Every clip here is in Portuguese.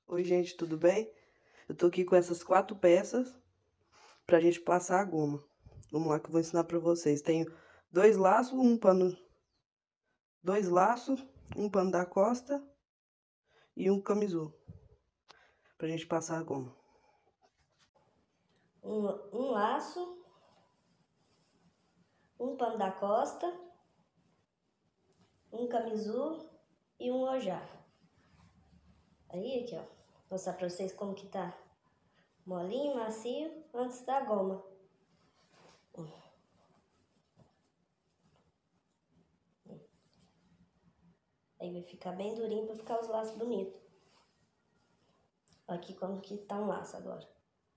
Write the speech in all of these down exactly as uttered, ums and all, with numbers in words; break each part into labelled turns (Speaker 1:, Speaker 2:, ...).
Speaker 1: Oi, gente, tudo bem? Eu tô aqui com essas quatro peças pra gente passar a goma. Vamos lá que eu vou ensinar pra vocês. Tenho dois laços, um pano, dois laços, um pano da costa e um camisul pra gente passar a goma.
Speaker 2: Um, um laço, um pano da costa, um camisul e um ojá. Aí, aqui, ó, vou mostrar pra vocês como que tá molinho, macio, antes da goma. Aí vai ficar bem durinho pra ficar os laços bonitos. Aqui como que tá um laço agora.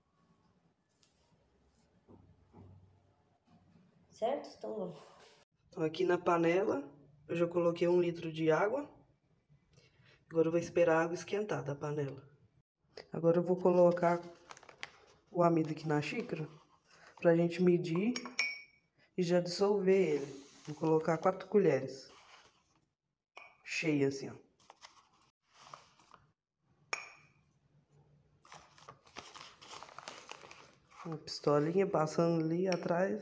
Speaker 2: Certo? Então vamos.
Speaker 1: Então, aqui na panela eu já coloquei um litro de água. Agora eu vou esperar a água esquentar da panela. Agora eu vou colocar o amido aqui na xícara pra gente medir e já dissolver ele. Vou colocar quatro colheres. Cheia assim, ó. Uma pistolinha passando ali atrás.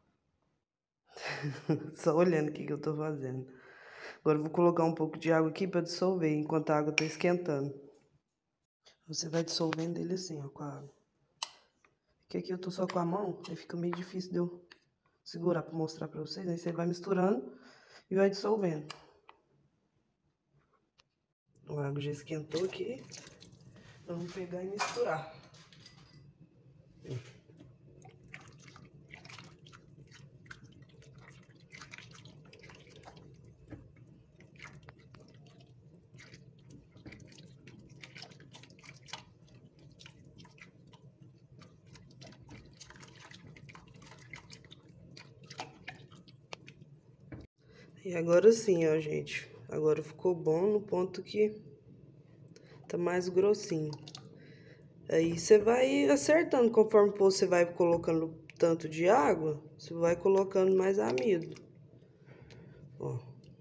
Speaker 1: Só olhando o que que eu tô fazendo. Agora eu vou colocar um pouco de água aqui para dissolver, enquanto a água tá esquentando. Você vai dissolvendo ele assim, ó, com a água. Porque aqui eu tô só com a mão, aí fica meio difícil de eu segurar para mostrar para vocês. Aí você vai misturando e vai dissolvendo. A água já esquentou aqui. Vamos pegar e misturar. E agora sim, ó, gente. Agora ficou bom no ponto que tá mais grossinho. Aí você vai acertando conforme você vai colocando tanto de água, você vai colocando mais amido. Ó.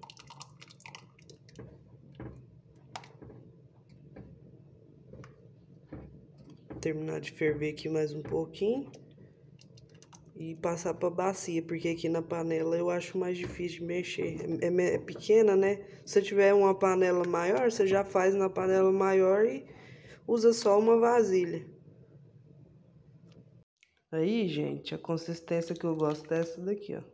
Speaker 1: Terminar de ferver aqui mais um pouquinho. E passar pra bacia, porque aqui na panela eu acho mais difícil de mexer. É, é, é pequena, né? Se você tiver uma panela maior, você já faz na panela maior e usa só uma vasilha. Aí, gente, a consistência que eu gosto é essa daqui, ó.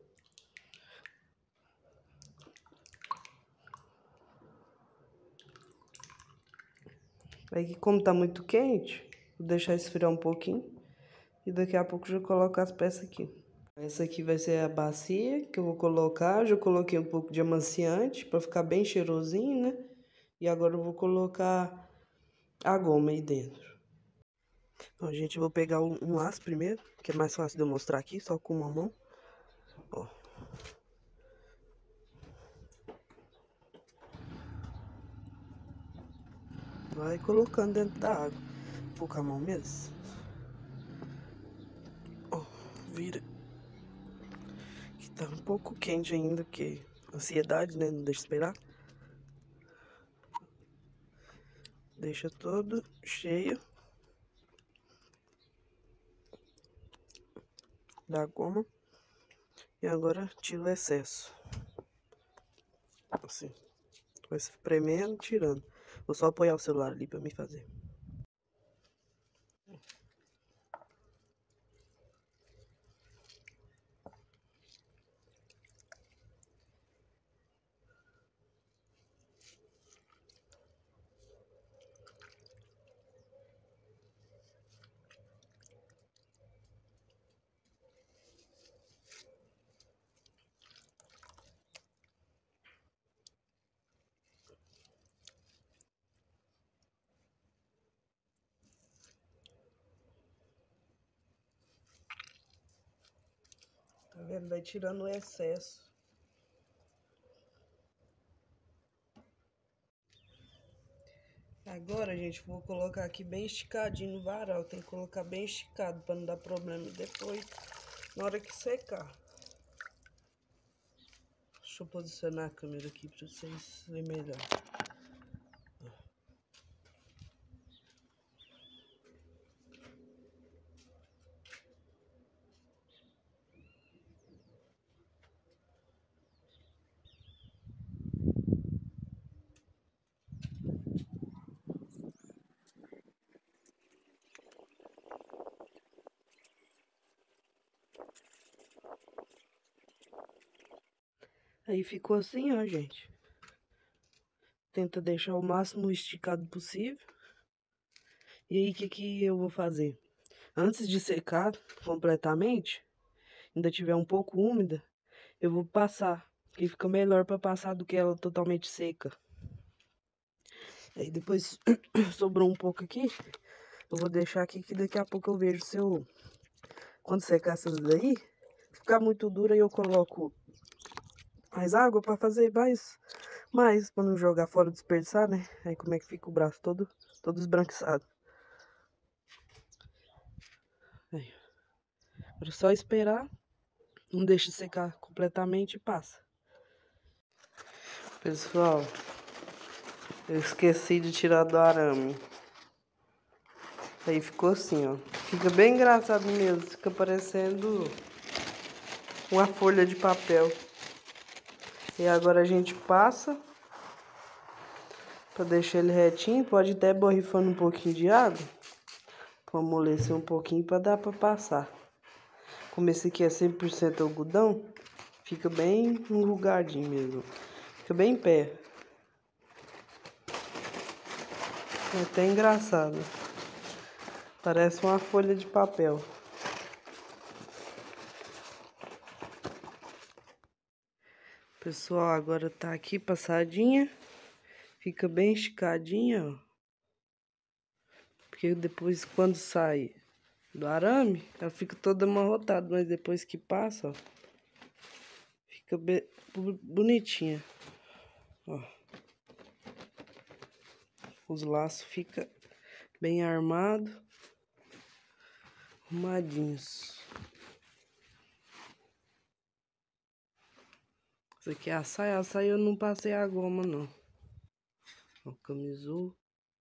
Speaker 1: Aí, como tá muito quente, vou deixar esfriar um pouquinho. E daqui a pouco eu já coloco as peças aqui. Essa aqui vai ser a bacia que eu vou colocar. Eu já coloquei um pouco de amaciante para ficar bem cheirosinho, né? E agora eu vou colocar a goma aí dentro. Então, gente, eu vou pegar um, um laço primeiro, que é mais fácil de eu mostrar aqui, só com uma mão. Ó. Vai colocando dentro da água. Vou com a mão mesmo. Ó, vira. Que tá um pouco quente ainda, porque ansiedade, né? Não deixa esperar. Deixa todo cheio da goma. E agora tira o excesso. Assim. Vai se premendo, tirando. Vou só apoiar o celular ali pra me fazer. Tá vendo? Vai tirando o excesso. Agora, gente, vou colocar aqui bem esticadinho no varal. Tem que colocar bem esticado para não dar problema depois, na hora que secar. Deixa eu posicionar a câmera aqui para vocês verem melhor. Aí ficou assim, ó, gente. Tenta deixar o máximo esticado possível. E aí, o que que eu vou fazer? Antes de secar completamente, ainda tiver um pouco úmida, eu vou passar. Que fica melhor para passar do que ela totalmente seca. Aí depois sobrou um pouco aqui. Eu vou deixar aqui que daqui a pouco eu vejo se eu... Quando secar essas daí, ficar muito dura, eu coloco mais água para fazer mais... Mais, para não jogar fora, desperdiçar, né? Aí como é que fica o braço todo, todo esbranquiçado. Aí. Agora é só esperar. Não deixa secar completamente e passa. Pessoal, eu esqueci de tirar do arame. Aí ficou assim, ó. Fica bem engraçado mesmo. Fica parecendo uma folha de papel. E agora a gente passa para deixar ele retinho. Pode até borrifando um pouquinho de água para amolecer um pouquinho para dar para passar. Como esse aqui é cem por cento algodão, fica bem enrugadinho mesmo. Fica bem em pé. É até engraçado. Parece uma folha de papel. Pessoal, agora tá aqui passadinha. Fica bem esticadinha, ó. Porque depois, quando sai do arame, ela fica toda amarrotada. Mas depois que passa, ó, fica bem bonitinha. Ó. Os laços ficam bem armados, arrumadinhos. Isso aqui é a saia. A saia eu não passei a goma, não. Ó, camisou.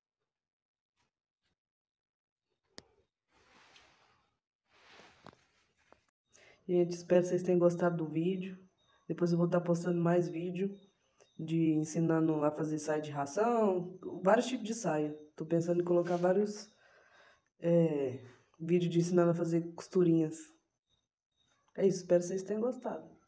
Speaker 1: Gente, espero que vocês tenham gostado do vídeo. Depois eu vou estar postando mais vídeo de ensinando a fazer saia de ração, vários tipos de saia. Tô pensando em colocar vários é, vídeos de ensinando a fazer costurinhas. É isso, espero que vocês tenham gostado.